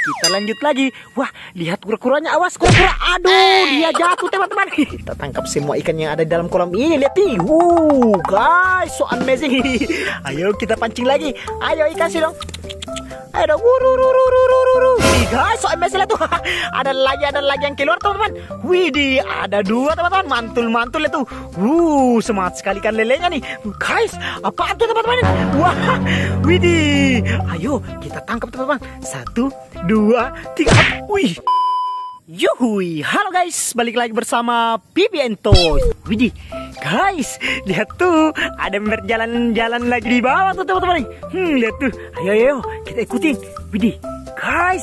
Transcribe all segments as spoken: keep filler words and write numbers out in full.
kita lanjut lagi. Wah, lihat kura-kuranya, awas kura-kura. Aduh, dia jatuh teman-teman. Kita tangkap semua ikan yang ada di dalam kolam ini. Lihat nih. Wuh, guys, so amazing. Ayo kita pancing lagi. Ayo ikan sih dong. Ayo dong. Widih guys, so amazing tuh. Ada lagi, ada lagi yang keluar teman-teman. Widih, ada dua teman-teman. Mantul-mantul itu. Wuh, semangat sekali kan lelenya nih. Guys, apaan tuh teman-teman? Wah, widih. Ayo kita tangkap teman-teman. Satu, dua, tiga. Wih. Yuhui, halo guys, balik lagi bersama Pipi and Toys. Widih, guys, lihat tuh, ada yang berjalan-jalan lagi di bawah tuh teman-teman. Hmm, lihat tuh, ayo ayo kita ikutin. Widih, guys,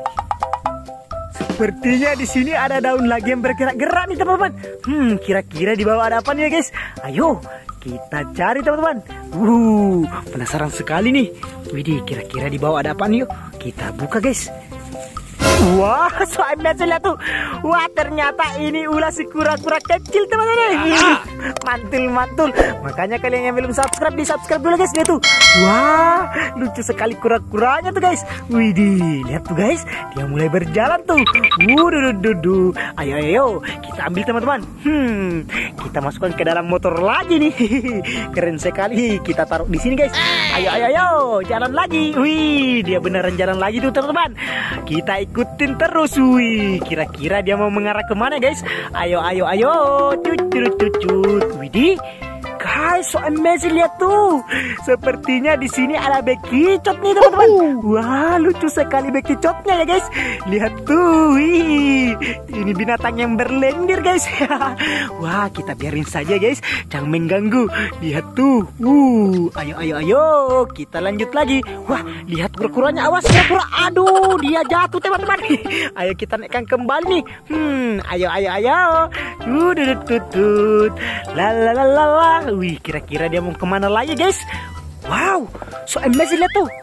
sepertinya di sini ada daun lagi yang bergerak-gerak nih teman-teman. Hmm, kira-kira di bawah ada apa nih ya guys? Ayo kita cari teman-teman. Wuh, penasaran sekali nih. Widih, kira-kira di bawah ada apa nih? Yuk kita buka guys. Wah, so amazing lihat tuh. Wah, ternyata ini ulah si kura-kura kecil teman-teman. Mantul-mantul. Makanya kalian yang belum subscribe, di subscribe dulu guys. Lihat tuh. Wah, lucu sekali kura-kuranya tuh guys. Widih, lihat tuh guys. Dia mulai berjalan tuh. Wududududu. Ayo ayo, kita ambil teman-teman. Hmm, kita masukkan ke dalam motor lagi nih. Keren sekali. Kita taruh di sini guys. Ayo ayo ayo, jalan lagi. Wih, dia beneran jalan lagi tuh teman-teman. Kita ikut terus, wih, kira-kira dia mau mengarah kemana guys? Ayo ayo ayo, cucut cucut. Widih, guys, so amazing lihat tuh. Sepertinya di sini ada bekicot nih teman-teman. Wah, lucu sekali bekicotnya ya guys. Lihat tuh, wih, ini binatang yang berlendir guys. Wah, kita biarin saja guys, jangan mengganggu. Lihat tuh, wuh, ayo ayo ayo, kita lanjut lagi. Wah, lihat kura-kuranya, awas kura-kura. Aduh, dia jatuh teman-teman. Ayo kita naikkan kembali nih. Hmm, ayo ayo ayo. Tududududud. La la la la la. Wih, kira-kira dia mau kemana lagi guys? Wow, so amazing lihat tuh.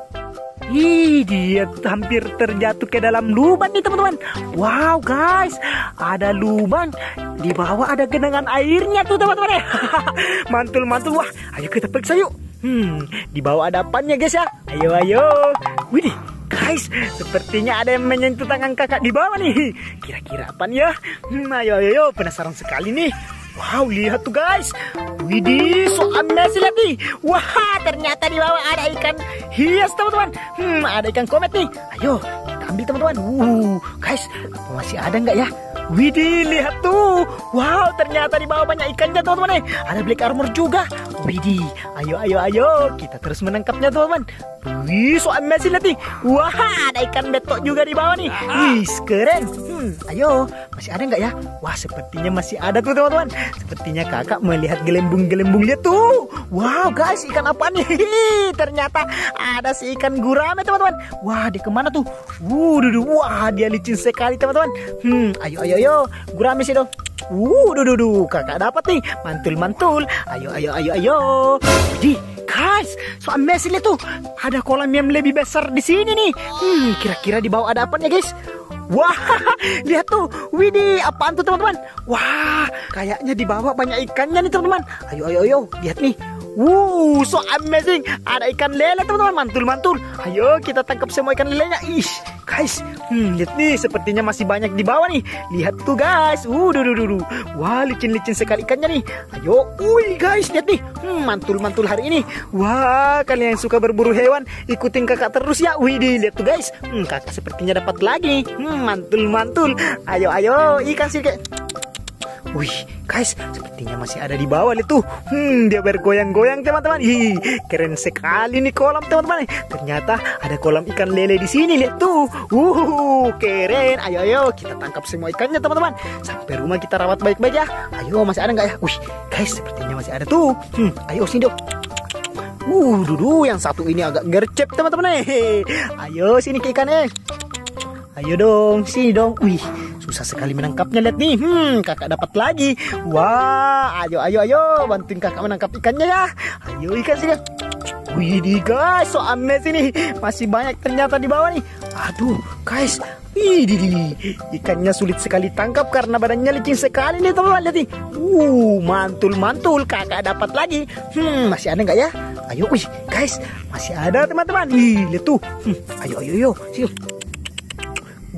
Ih, dia hampir terjatuh ke dalam lubang nih teman-teman. Wow guys, ada lubang, di bawah ada genangan airnya tuh teman-teman. Mantul-mantul. Wah, ayo kita periksa yuk. Hmm, di bawah ada apanya guys ya? Ayo ayo. Widih, guys, sepertinya ada yang menyentuh tangan kakak di bawah nih. Kira-kira apa ya? Hmm, ayo ayo, penasaran sekali nih. Wow, lihat tuh guys. Widih, so amazing lihat nih. Wah, ternyata di bawah ada ikan hias teman-teman. Hmm, ada ikan komet nih. Ayo, kita ambil teman-teman. Uh, guys, masih ada nggak ya? Widih, lihat tuh. Wow, ternyata di bawah banyak ikannya teman-teman. Ada black armor juga. Widih, ayo ayo ayo, kita terus menangkapnya teman-teman. Wih, so amazing lihat nih. Wah, ada ikan betok juga di bawah nih. Wih, keren. Hmm, ayo, masih ada nggak ya? Wah, sepertinya masih ada tuh teman-teman. Sepertinya kakak melihat gelembung-gelembung, lihat tuh. Wow guys, ikan apa nih? Ternyata ada si ikan gurame teman-teman. Wah, dia kemana tuh? Wuh, wah, dia licin sekali teman-teman. Hmm, ayo ayo ayo, gurame sih dong. Wuh, duh, duh, duh, kakak dapat nih, mantul-mantul. Ayo, ayo, ayo, ayo. Jadi, guys, so amazing lihat tuh. Ada kolam yang lebih besar di sini nih. Hmm, kira-kira di bawah ada apanya guys? Wah, lihat tuh. Widih, apaan tuh teman-teman? Wah, kayaknya di bawah banyak ikannya nih teman-teman. Ayo, ayo, ayo, lihat nih. Wuh, so amazing. Ada ikan lele teman-teman, mantul-mantul. Ayo kita tangkap semua ikan lelenya. Ih, guys, hmm, lihat nih, sepertinya masih banyak di bawah nih. Lihat tuh guys. Uh, duh, duh, duh, duh. Wah, licin-licin sekali ikannya nih. Ayo, wih guys, lihat nih. Hmm, mantul-mantul hari ini. Wah, kalian yang suka berburu hewan, ikutin kakak terus ya. Wih, lihat tuh guys. Hmm, kakak sepertinya dapat lagi. Hmm, mantul-mantul. Ayo, ayo, ikan sih kayak. Wih, guys, sepertinya masih ada di bawah itu. Hmm, dia bergoyang-goyang teman-teman. Ih, keren sekali nih kolam teman-teman. Ternyata ada kolam ikan lele di sini, lihat tuh. Uh, keren. Ayo, ayo, kita tangkap semua ikannya teman-teman. Sampai rumah kita rawat baik-baik ya. Ayo, masih ada nggak ya? Wih, guys, sepertinya masih ada tuh. Hmm, ayo sini dong. Uh, dudu, yang satu ini agak gercep teman-teman. Ayo sini ke ikannya. Ayo dong, sini dong. Wih, susah sekali menangkapnya, lihat nih. Hmm, kakak dapat lagi. Wah, ayo ayo ayo, bantuin kakak menangkap ikannya ya. Ayo ikan sini. Wih, guys, so amazing nih. Masih banyak ternyata di bawah nih. Aduh, guys. Wih, ikannya sulit sekali tangkap karena badannya licin sekali nih teman-teman. Lihat nih. Uh, mantul-mantul, kakak dapat lagi. Hmm, masih ada nggak ya? Ayo, wih, guys, masih ada teman-teman. Ih, lihat tuh. Hmm, ayo ayo ayo. Sini.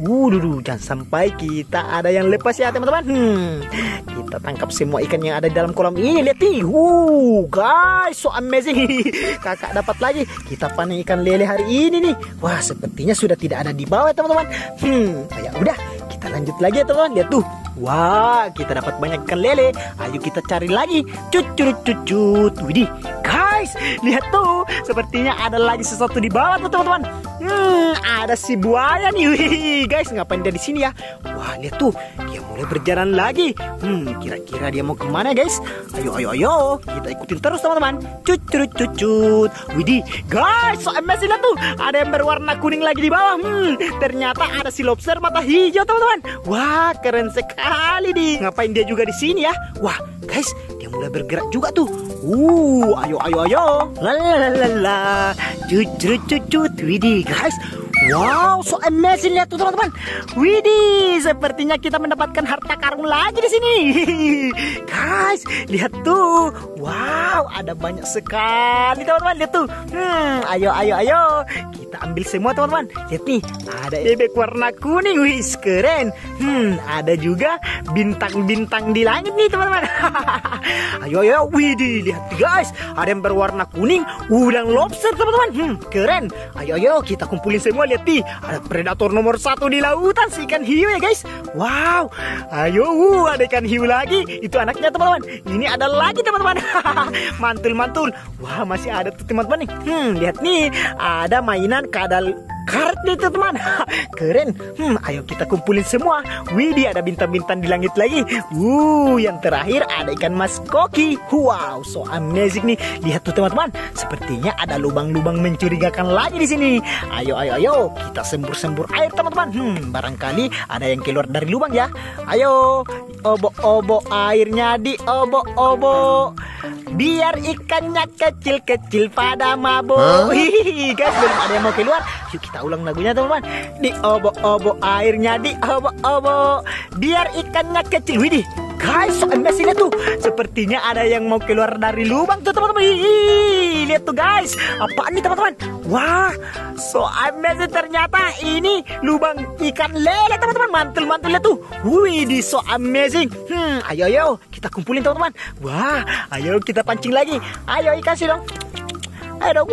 Wuduh, jangan sampai kita ada yang lepas ya teman-teman. Hmm, kita tangkap semua ikan yang ada di dalam kolam ini. Lihat nih, wuh guys, so amazing. Kakak dapat lagi. Kita panen ikan lele hari ini nih. Wah, sepertinya sudah tidak ada di bawah teman-teman. Hmm, ya udah, kita lanjut lagi ya teman-teman. Lihat tuh. Wah, kita dapat banyak ikan lele. Ayo kita cari lagi. Cut cut cut cut. Widih, guys, lihat tuh. Sepertinya ada lagi sesuatu di bawah tuh teman-teman. Hmm, ada si buaya nih. Wih, guys, ngapain dia di sini ya? Wah, lihat tuh. Dia mulai berjalan lagi. Hmm, kira-kira dia mau kemana guys? Ayo, ayo, ayo. Kita ikutin terus teman-teman. Cut cut cut cut. Widih, guys, so amazing lihat tuh. Ada yang berwarna kuning lagi di bawah. Hmm, ternyata ada si lobster mata hijau teman-teman. Wah, keren sekali nih. Ngapain dia juga di sini ya? Wah, guys, dia mulai bergerak juga tuh. Uh, ayo, ayo, ayo. Lalalala. Cut cut cut cut. Widih, guys. Wow, so amazing lihat tuh teman-teman. Widih, sepertinya kita mendapatkan harta karun lagi di sini. Guys, lihat tuh. Wow, ada banyak sekali teman-teman. Lihat tuh. Hmm, ayo, ayo, ayo. Kita ambil semua teman-teman. Lihat nih, ada bebek warna kuning. Wih, keren. Hmm, ada juga bintang-bintang di langit nih teman-teman. Ayo, ayo. Widih, lihat guys. Ada yang berwarna kuning. Udang lobster teman-teman. Hmm, keren. Ayo, ayo, kita kumpulin semua. Lihat nih, ada predator nomor satu di lautan, si ikan hiu ya guys. Wow, ayo, uh, ada ikan hiu lagi. Itu anaknya teman-teman. Ini ada lagi teman-teman. Mantul-mantul. Wah, masih ada tuh teman-teman nih. Hmm, lihat nih, ada mainan kadal karet nih teman-teman. Keren. Hmm, ayo kita kumpulin semua. Widih, ada bintang-bintang di langit lagi. Uh, yang terakhir ada ikan mas koki. Wow, so amazing nih. Lihat tuh teman-teman. Sepertinya ada lubang-lubang mencurigakan lagi di sini. Ayo, ayo, ayo. Kita sembur-sembur air teman-teman. Hmm, barangkali ada yang keluar dari lubang ya. Ayo, obok-obok airnya di obok-obok. Biar ikannya kecil-kecil pada mabuk. Hihihi, guys, belum ada yang mau keluar. Yuk kita ulang lagunya teman-teman. Di obok-obok airnya di obok-obok. Biar ikannya kecil. Widih, guys, so amazing tuh. Sepertinya ada yang mau keluar dari lubang tuh teman-teman. Hihihi, lihat tuh guys. Apaan nih teman-teman? Wah, so amazing, ternyata ini lubang ikan lele teman-teman. Mantul-mantul lihat tuh. Widih, so amazing. Hmm, ayo ayo kita kumpulin teman-teman. Wah, ayo kita pancing lagi. Ayo ikan sih dong. Ayo dong.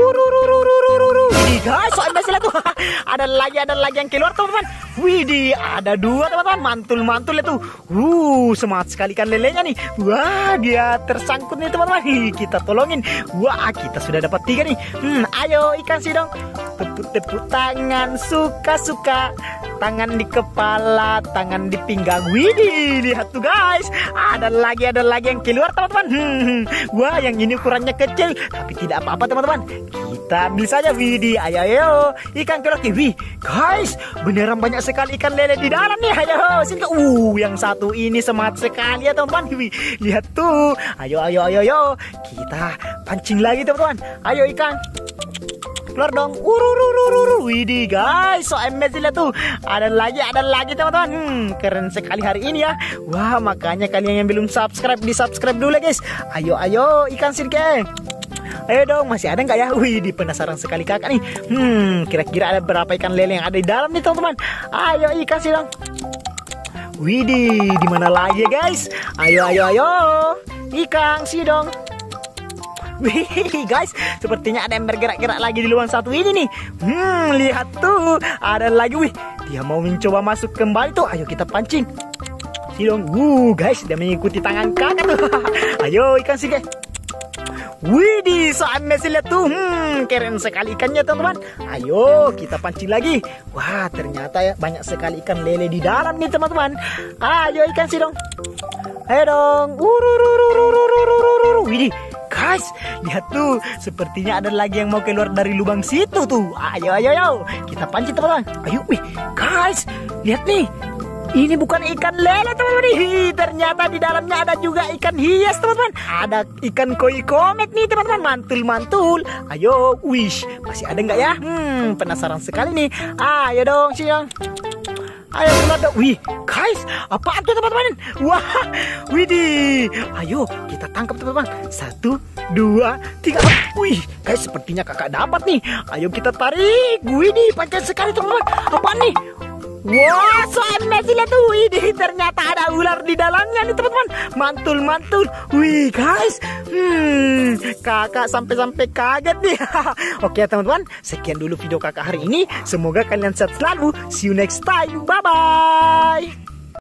Widih guys, so amazing lihat tuh. Ada lagi, ada lagi yang keluar teman-teman. Widih, ada dua teman-teman. Mantul-mantul lihat tuh. Uh, semangat sekali ikan lelenya nih. Wah, dia tersangkut nih teman-teman. Kita tolongin. Wah, kita sudah dapat tiga nih. Hmm, ayo ikan sih dong. Tepuk-tepuk tangan suka-suka. Tangan di kepala, tangan di pinggang. Widih, lihat tuh guys. Ada lagi, ada lagi yang keluar teman-teman. Hmm, wah, yang ini ukurannya kecil, tapi tidak apa-apa teman-teman. Kita ambil saja. Widih, ayo ayo. Ikan keluar. Wih, guys, beneran banyak sekali ikan lele di dalam nih. Ayo, sini. Uh, yang satu ini semangat sekali ya teman-teman. Wih, lihat tuh. Ayo ayo ayo ayo. Kita pancing lagi teman-teman. Ayo ikan. Keluar dong. Urururururu. Widih guys, so amazing lah tuh. Ada lagi, ada lagi teman-teman. Hmm, keren sekali hari ini ya. Wah, makanya kalian yang belum subscribe, di subscribe dulu guys. Ayo ayo ikan sirke. Ayo dong, masih ada nggak ya? Wih, di penasaran sekali kakak nih. Hmm, kira-kira ada berapa ikan lele yang ada di dalam nih teman-teman. Ayo ikan sih dong. Widih, di mana lagi ya guys? Ayo ayo ayo. Ikan sih dong. Wih guys, sepertinya ada yang bergerak-gerak lagi di lubang satu ini nih. Hmm, lihat tuh, ada lagi. Wih, dia mau mencoba masuk kembali tuh. Ayo kita pancing. Si dong. Wuh guys, dia mengikuti tangan kakak tuh. Ayo ikan sih guys. Widih, so amazing lihat tuh. Hmm, keren sekali ikannya teman-teman. Ayo kita pancing lagi. Wah, ternyata ya banyak sekali ikan lele di dalam nih teman-teman. Ayo ikan sih dong. Ayo dong. Ururururururururururu. Widih, guys, lihat tuh. Sepertinya ada lagi yang mau keluar dari lubang situ tuh. Ayo ayo ayo. Kita pancing teman-teman. Ayo, wih, guys, lihat nih. Ini bukan ikan lele teman-teman. Ternyata di dalamnya ada juga ikan hias teman-teman. Ada ikan koi komet nih teman-teman. Mantul-mantul. Ayo, wish, masih ada nggak ya? Hmm, penasaran sekali nih. Ayo dong siang. Ayo keluar dong. Wih guys, apaan tuh teman-teman? Wah, widih. Ayo kita tangkap teman-teman. Satu, dua, tiga. Wih guys, sepertinya kakak dapat nih. Ayo kita tarik. Widih, panjang sekali teman-teman. Apaan nih? Wah, so amazing lihat tuh. Ini ternyata ada ular di dalamnya nih teman-teman. Mantul, mantul. Wih guys, hmm, kakak sampai-sampai kaget nih. Oke teman-teman, sekian dulu video kakak hari ini. Semoga kalian sehat selalu. See you next time. Bye-bye.